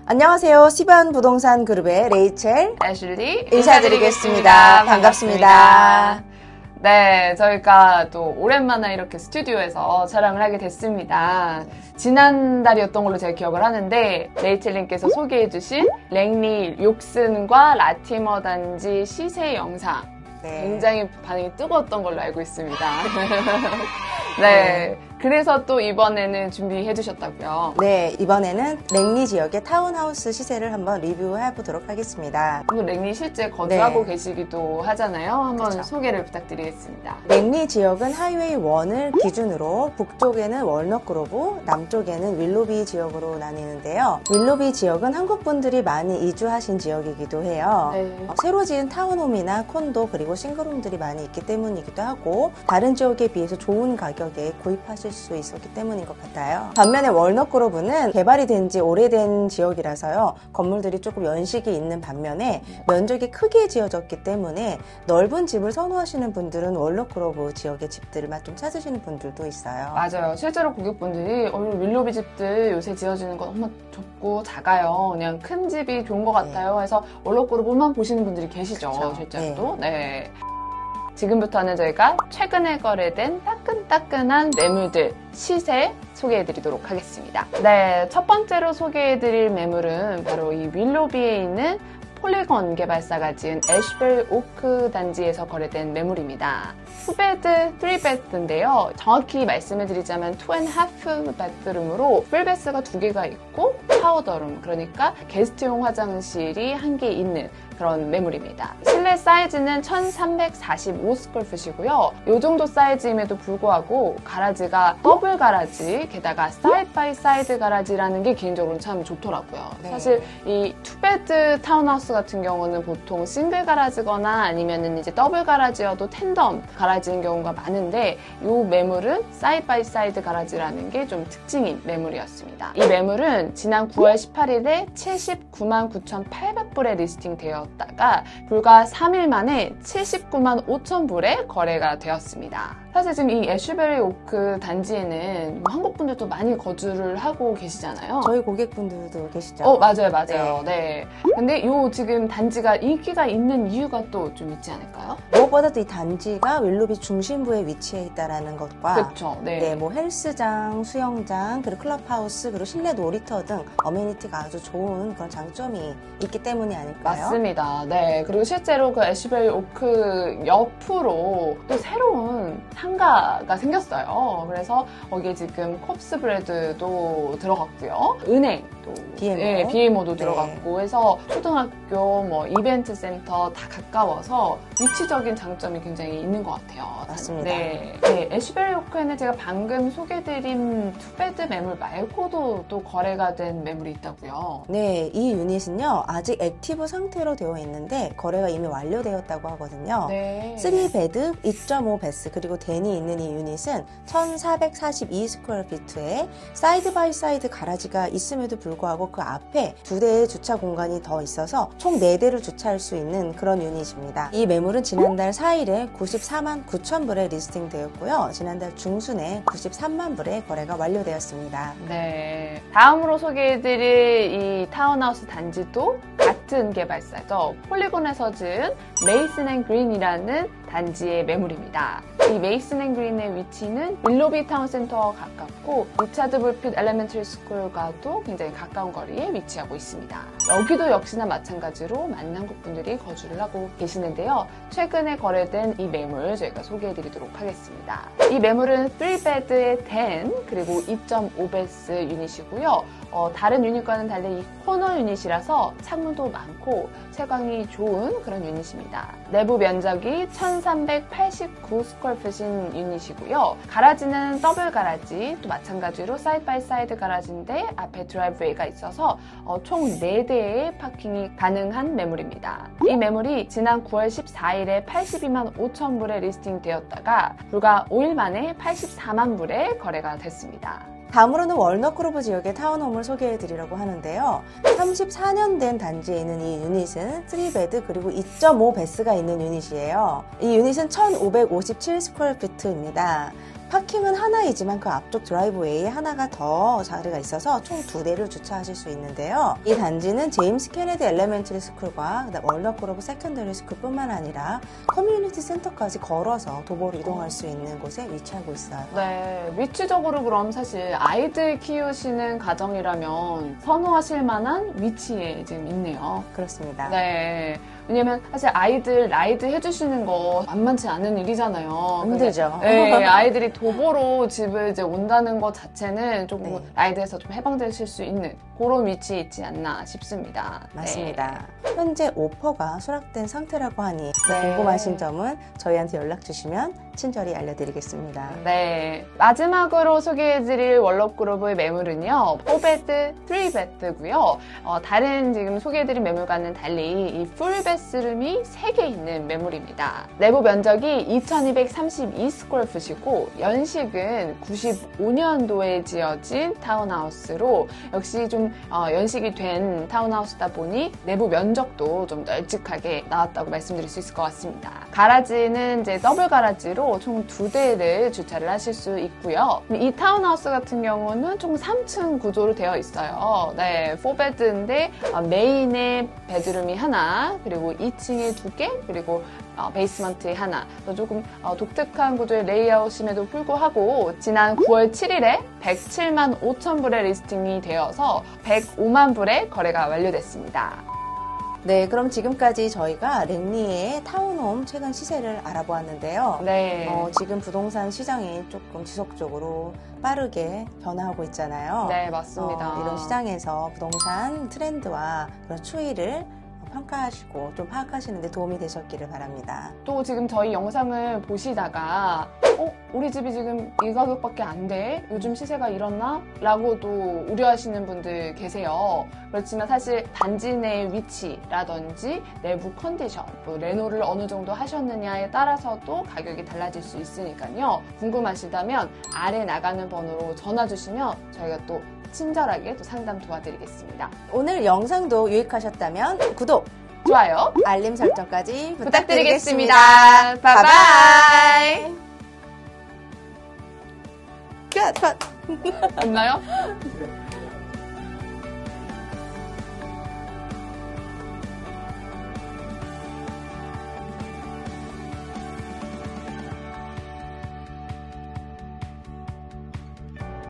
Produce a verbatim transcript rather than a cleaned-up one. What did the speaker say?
안녕하세요. 시반 부동산 그룹의 레이첼, 애슐리 인사드리겠습니다. 반갑습니다. 반갑습니다. 네, 저희가 또 오랜만에 이렇게 스튜디오에서 촬영을 하게 됐습니다. 지난달이었던 걸로 제가 기억을 하는데 레이첼님께서 소개해주신 랭리 욕슨과 라티머 단지 시세 영상 네. 굉장히 반응이 뜨거웠던 걸로 알고 있습니다. 네. 네. 그래서 또 이번에는 준비해 주셨다고요? 네, 이번에는 랭리 지역의 타운하우스 시세를 한번 리뷰해보도록 하겠습니다. 랭리 실제 거주하고 네. 계시기도 하잖아요. 한번 그쵸. 소개를 부탁드리겠습니다. 랭리 지역은 하이웨이 일을 기준으로 북쪽에는 월넛그로브, 남쪽에는 윌로비 지역으로 나뉘는데요. 윌로비 지역은 한국 분들이 많이 이주하신 지역이기도 해요. 네. 어, 새로 지은 타운홈이나 콘도 그리고 싱글홈들이 많이 있기 때문이기도 하고 다른 지역에 비해서 좋은 가격에 구입하실 수 있었기 때문인 것 같아요. 반면에 월넛그로브는 개발이 된 지 오래된 지역이라서요. 건물들이 조금 연식이 있는 반면에 면적이 크게 지어졌기 때문에 넓은 집을 선호하시는 분들은 월넛그로브 지역의 집들을 좀 찾으시는 분들도 있어요. 맞아요. 실제로 고객분들이 어, 윌로비 집들 요새 지어지는 거 너무 좁고 작아요. 그냥 큰 집이 좋은 것 같아요. 네. 해서 월넛그로브만 보시는 분들이 계시죠. 그쵸. 실제로도. 네. 네. 지금부터는 저희가 최근에 거래된 따끈따끈한 매물들 시세 소개해드리도록 하겠습니다. 네, 첫 번째로 소개해드릴 매물은 바로 이 윌로비에 있는 폴리건 개발사가 지은 애쉬베리 오크 단지에서 거래된 매물입니다. 투 베드, 쓰리 베드인데요. 정확히 말씀을 드리자면 투 앤 하프 베드룸으로 풀베스가 두 개가 있고 파우더룸, 그러니까 게스트용 화장실이 한 개 있는 그런 매물입니다. 실내 사이즈는 천삼백사십오 스퀘어풋이고요. 이 정도 사이즈임에도 불구하고 가라지가 더블 가라지, 게다가 사이드 바이 사이드 가라지라는 게 개인적으로는 참 좋더라고요. 네. 사실 이 투베드 타운하우스 같은 경우는 보통 싱글 가라지거나 아니면은 이제 더블 가라지여도 텐덤 가라지인 경우가 많은데 이 매물은 사이드 바이 사이드 가라지라는 게 좀 특징인 매물이었습니다. 이 매물은 지난 구월 십팔일에 칠십구만 구천팔백 불에 리스팅 되어 다가 불과 삼 일 만에 칠십구만 오천 불에 거래가 되었습니다. 사실 지금 이 애쉬베리 오크 단지에는 한국 분들도 많이 거주를 하고 계시잖아요. 저희 고객분들도 계시죠? 어, 맞아요, 맞아요. 네. 네. 근데 요 지금 단지가 인기가 있는 이유가 또 좀 있지 않을까요? 무엇보다도 이 단지가 윌로비 중심부에 위치해 있다는 것과 그렇죠. 네. 네, 뭐 헬스장, 수영장, 그리고 클럽하우스, 그리고 실내 놀이터 등 어메니티가 아주 좋은 그런 장점이 있기 때문이 아닐까요? 맞습니다. 네. 그리고 실제로 그 애쉬베리 오크 옆으로 또 새로운 상가가 생겼어요. 그래서 거기에 지금 콥스 브레드도 들어갔고요. 은행도 비엠오. 네, 비엠오도 네. 들어갔고 해서 초등학교, 뭐 이벤트 센터 다 가까워서 위치적인 장점이 굉장히 있는 것 같아요. 맞습니다. 네. 네. 애쉬베리 오크에는 제가 방금 소개드린 투베드 매물 말고도 또 거래가 된 매물이 있다고요. 네, 이 유닛은요 아직 액티브 상태로 되어 있는데 거래가 이미 완료되었다고 하거든요. 네. 쓰리 베드, 이 점 오 베스 그리고 댄이 있는 이 유닛은 천사백사십이 스퀘어피트에 사이드 바이 사이드 가라지가 있음에도 불구하고 그 앞에 두 대의 주차 공간이 더 있어서 총 네 대를 주차할 수 있는 그런 유닛입니다. 이 매물은 지난달 사일에 구십사만 구천 불에 리스팅 되었고요. 지난달 중순에 구십삼만 불에 거래가 완료되었습니다. 네. 다음으로 소개해드릴 이 타운하우스 단지도 같은 개발사죠. 폴리곤에서 지은 메이슨 앤 그린이라는 단지의 매물입니다. 이 메이슨 앤 그린의 위치는 윌로비 타운센터와 가깝고 리차드 불핏 엘레멘터리 스쿨과도 굉장히 가까운 거리에 위치하고 있습니다. 여기도 역시나 마찬가지로 많은 한국 분들이 거주를 하고 계시는데요. 최근에 거래된 이 매물 저희가 소개해드리도록 하겠습니다. 이 매물은 쓰리 베드의 댄 그리고 이 점 오 베스 유닛이고요. 어, 다른 유닛과는 달리 이 코너 유닛이라서 창문도 많고 채광이 좋은 그런 유닛입니다. 내부 면적이 천삼백팔십구 스퀘어풋인 유닛이고요. 가라지는 더블 가라지, 또 마찬가지로 사이드 바이 사이드 가라지인데 앞에 드라이브웨이가 있어서 어, 총 네 대의 파킹이 가능한 매물입니다. 이 매물이 지난 구월 십사일에 팔십이만 오천 불에 리스팅 되었다가 불과 오 일 만에 팔십사만 불에 거래가 됐습니다. 다음으로는 월넛그로브 지역의 타운홈을 소개해드리려고 하는데요. 삼십사 년 된 단지에 있는 이 유닛은 쓰리 베드 그리고 이 점 오 베스가 있는 유닛이에요. 이 유닛은 천오백오십칠 스퀘어피트입니다. 파킹은 하나이지만 그 앞쪽 드라이브웨이에 하나가 더 자리가 있어서 총 두 대를 주차하실 수 있는데요. 이 단지는 제임스 케네디 엘레멘터리 스쿨과 월너그로브 세컨더리 스쿨뿐만 아니라 커뮤니티 센터까지 걸어서 도보로 이동할 수 있는 곳에 위치하고 있어요. 네, 위치적으로 그럼 사실 아이들 키우시는 가정이라면 선호하실 만한 위치에 지금 있네요. 그렇습니다. 네. 왜냐면 사실 아이들 라이드 해주시는 거 만만치 않은 일이잖아요. 힘들죠. 네, 아이들이 도보로 집을 이제 온다는 것 자체는 조금 네. 라이드에서 좀 해방되실 수 있는 그런 위치에 있지 않나 싶습니다. 맞습니다. 네. 현재 오퍼가 수락된 상태라고 하니 네. 궁금하신 점은 저희한테 연락 주시면 친절히 알려드리겠습니다. 네. 마지막으로 소개해드릴 월럽그룹의 매물은요, 사 베드, 삼 베드고요. 어, 다른 지금 소개해드린 매물과는 달리 이 풀 베스룸이 세 개 있는 매물입니다. 내부 면적이 이천이백삼십이 스퀘어풋이고 연식은 구십오 년도에 지어진 타운하우스로 역시 좀 어, 연식이 된 타운하우스다 보니 내부 면적도 좀 널찍하게 나왔다고 말씀드릴 수 있을 것 같습니다. 가라지는 이제 더블 가라지로 총 두 대를 주차를 하실 수 있고요. 이 타운하우스 같은 경우는 총 삼 층 구조로 되어 있어요. 네, 사 베드인데 메인에 베드룸이 하나, 그리고 이 층에 두 개, 그리고 어, 베이스먼트에 하나. 조금 어, 독특한 구조의 레이아웃임에도 불구하고 지난 구월 칠일에 백칠만 오천 불에 리스팅이 되어서 백오만 불에 거래가 완료됐습니다. 네, 그럼 지금까지 저희가 랭리의 타운홈 최근 시세를 알아보았는데요. 네. 어, 지금 부동산 시장이 조금 지속적으로 빠르게 변화하고 있잖아요. 네, 맞습니다. 어, 이런 시장에서 부동산 트렌드와 그런 추이를 평가하시고 좀 파악하시는 데 도움이 되셨기를 바랍니다. 또 지금 저희 영상을 보시다가 어? 우리 집이 지금 이 가격밖에 안 돼? 요즘 시세가 이렇나? 라고도 우려하시는 분들 계세요. 그렇지만 사실 단지 내 위치라든지 내부 컨디션, 뭐 레노를 어느 정도 하셨느냐에 따라서도 가격이 달라질 수 있으니까요. 궁금하시다면 아래 나가는 번호로 전화 주시면 저희가 또 친절하게 또 상담 도와드리겠습니다. 오늘 영상도 유익하셨다면 구독, 좋아요, 알림 설정까지 부탁드리겠습니다. 부탁드리겠습니다. 바이바이. 끝! 됐나요?